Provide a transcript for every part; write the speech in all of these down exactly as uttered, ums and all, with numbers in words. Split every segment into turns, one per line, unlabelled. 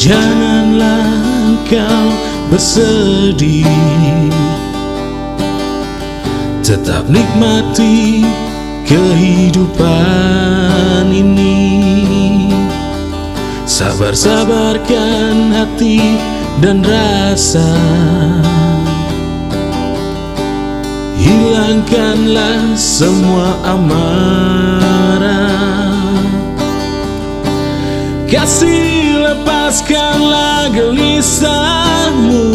Janganlah engkau bersedih, tetap nikmati kehidupan ini. Sabar-sabarkan hati dan rasa, hilangkanlah semua amarah. Kasih, lepaskanlah gelisahmu,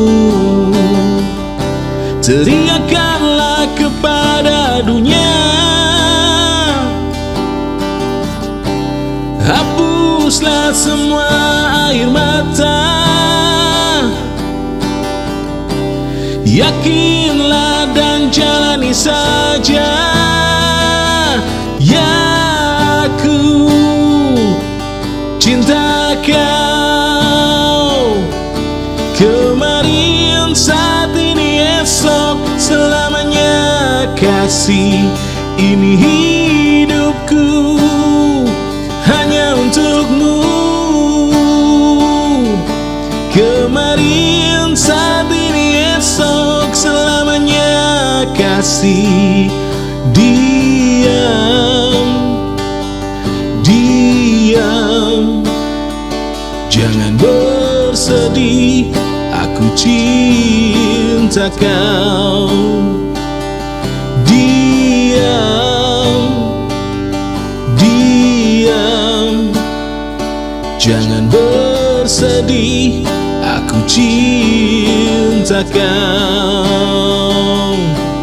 teriakanlah kepada dunia. Hapuslah semua air mata, yakinlah dan jalani saja. Ya, aku cinta kau, kemarin, saat ini, esok, selamanya. Kasih, ini hidupku hanya untukmu. Kemarin, saat ini, esok, selamanya. Kasih, diam, diam, jangan bersedih, aku cinta kau. Diam, diam, jangan bersedih, aku cinta kau.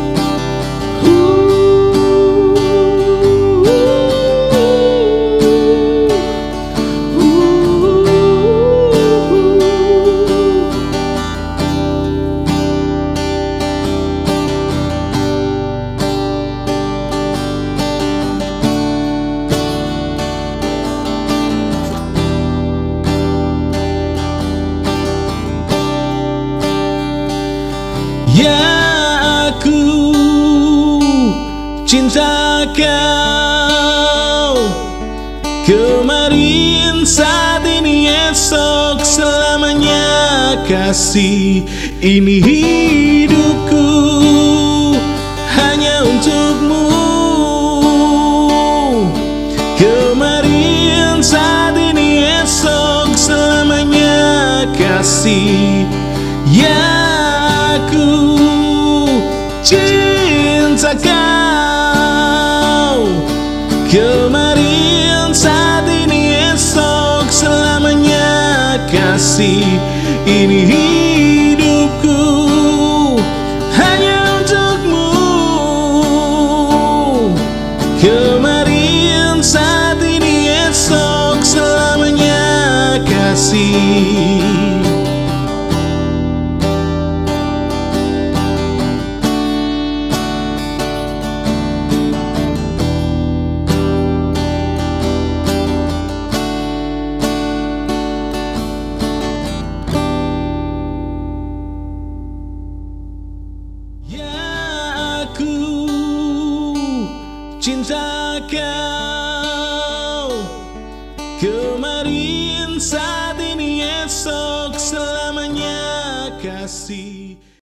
Ya, aku cinta kau, kemarin, saat ini, esok, selamanya. Kasih, ini hidupku hanya untukmu. Kemarin, saat ini, esok, selamanya. Kasih, ya, aku cinta kau, kemarin, saat ini, esok, selamanya. Kasih, ini hidupku hanya untukmu. Kemarin, saat ini, esok, selamanya. Kasih, aku cinta kau, kemarin, saat ini, esok, selamanya. Kasih.